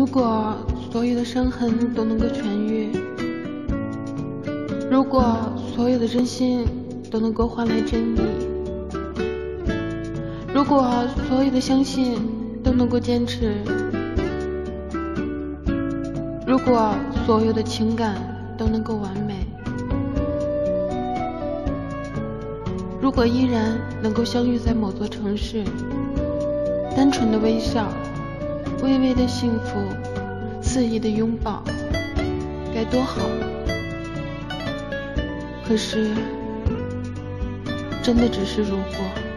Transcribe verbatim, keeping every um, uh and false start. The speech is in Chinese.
果所有的伤痕都能够痊愈，如果所有的真心都能够换来真意，如果所有的相信都能够坚持，如果所有的情感都能够完美，如果依然能够相遇在某座城市，单纯的微笑，微微的幸福，肆意的拥抱，该多好。可是真的只是如果。